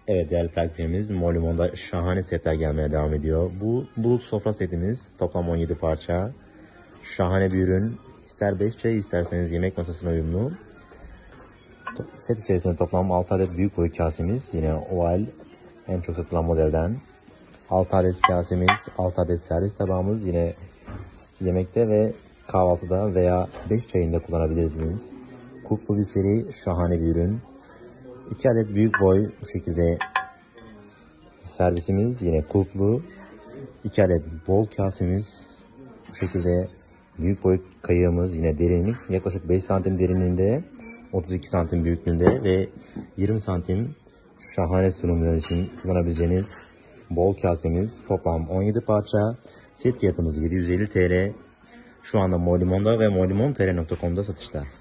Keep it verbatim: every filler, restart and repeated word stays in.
Evet değerli takipçilerimiz, Molimon'da şahane setler gelmeye devam ediyor. Bu bulut sofra setimiz toplam on yedi parça. Şahane bir ürün. İster beş çay isterseniz yemek masasına uyumlu. Set içerisinde toplam altı adet büyük boy kasemiz. Yine oval en çok satılan modelden. altı adet kasemiz, altı adet servis tabağımız. Yine yemekte ve kahvaltıda veya beş çayında kullanabilirsiniz. Kuplu bir seri, şahane bir ürün. iki adet büyük boy bu şekilde servisimiz, yine kulplu. iki adet bol kasemiz, bu şekilde büyük boy kayığımız, yine derinlik yaklaşık beş santim derinliğinde, otuz iki santim büyüklüğünde ve yirmi santim şahane sunumlar için kullanabileceğiniz bol kasemiz. Toplam on yedi parça. Set fiyatımız yedi yüz elli TL. Şu anda Molimon'da ve molimon nokta tr nokta com'da satışta.